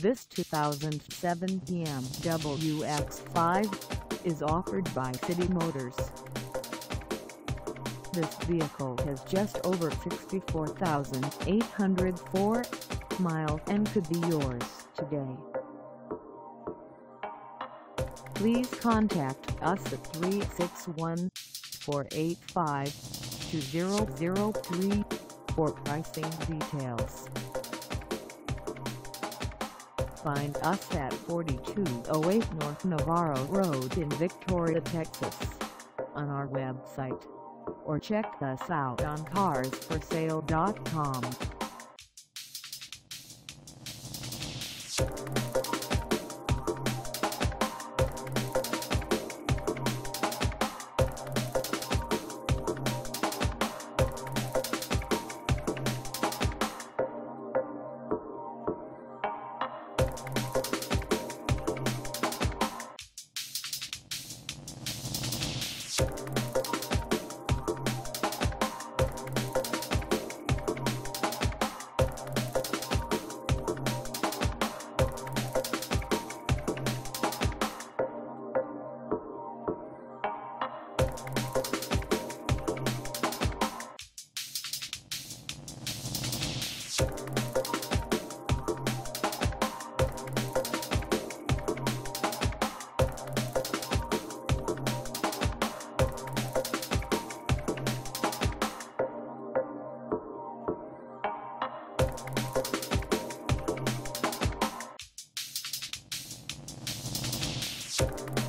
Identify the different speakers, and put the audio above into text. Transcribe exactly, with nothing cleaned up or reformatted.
Speaker 1: This two thousand seven B M W X five is offered by City Motors. This vehicle has just over sixty-four thousand eight hundred four miles and could be yours today. Please contact us at three six one, four eight five, two zero zero three for pricing details. Find us at forty-two oh eight North Navarro Road in Victoria, Texas, on our website, or check us out on cars for sale dot com.
Speaker 2: You